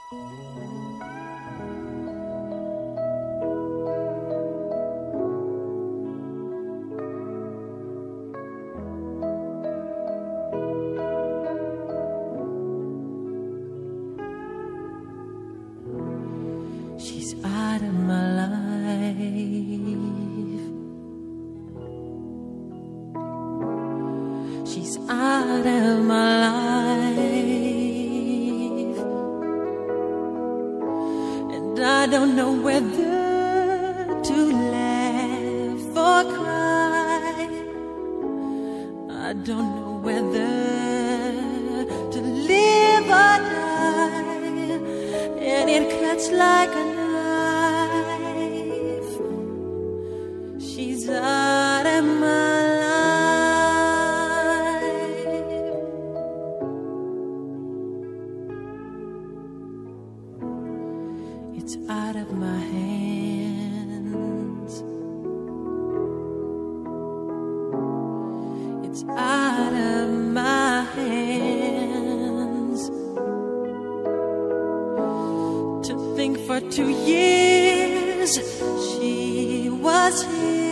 She's out of my life. She's out of my life, and I don't know whether to laugh or cry. I don't know whether to live or die, and it cuts like a knife. She's out of my life. It's out of my hands. It's out of my hands. To think for 2 years she was here,